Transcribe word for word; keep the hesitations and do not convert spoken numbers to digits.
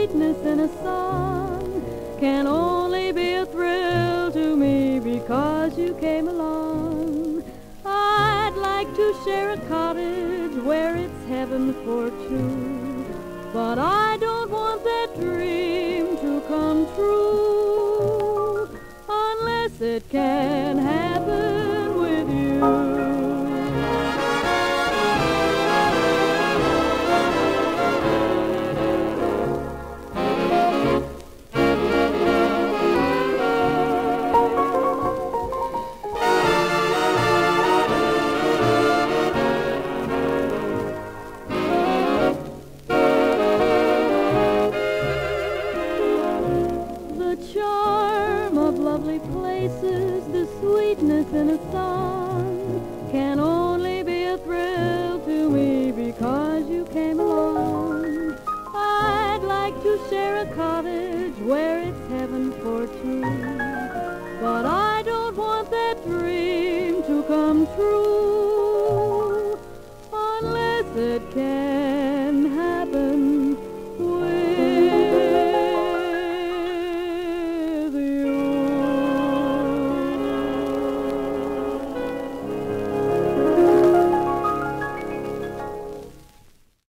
sweetness in a song can only be a thrill to me because you came along. I'd like to share a cottage where it's heaven for two, but I don't want that dream to come true unless it can happen with you. Places, the sweetness in a song can only be a thrill to me because you came along. I'd like to share a cottage where it's heaven for two,